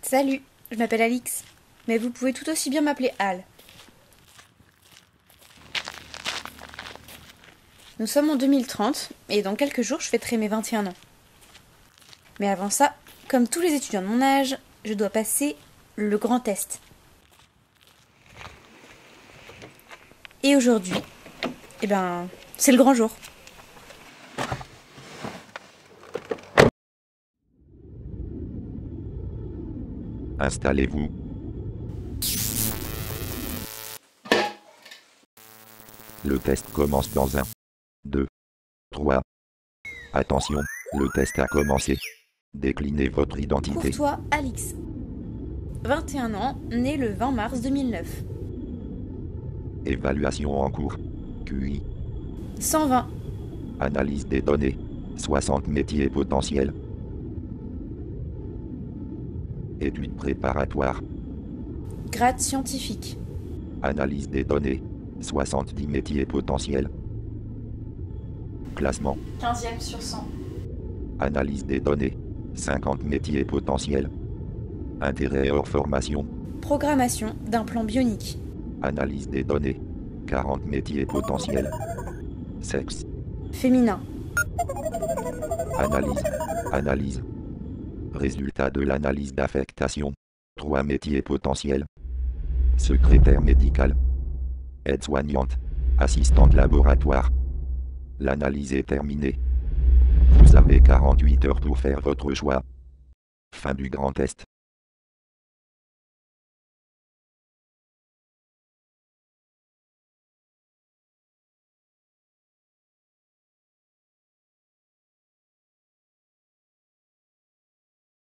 Salut, je m'appelle Alix, mais vous pouvez tout aussi bien m'appeler Al. Nous sommes en 2030 et dans quelques jours je fêterai mes 21 ans. Mais avant ça, comme tous les étudiants de mon âge, je dois passer le grand test. Et aujourd'hui, c'est le grand jour. Installez-vous. Le test commence dans 1, 2, 3. Attention, le test a commencé. Déclinez votre identité. Pour toi, Alix. 21 ans, né le 20 mars 2009. Évaluation en cours. QI. 120. Analyse des données. 60 métiers potentiels. Études préparatoires. Grade scientifique. Analyse des données. 70 métiers potentiels. Classement. 15e sur 100. Analyse des données. 50 métiers potentiels. Intérêt hors formation. Programmation d'un plan bionique. Analyse des données. 40 métiers potentiels. Sexe. Féminin. Analyse. Résultat de l'analyse d'affectation. 3 métiers potentiels. Secrétaire médical. Aide-soignante. Assistante laboratoire. L'analyse est terminée. Vous avez 48 heures pour faire votre choix. Fin du grand test.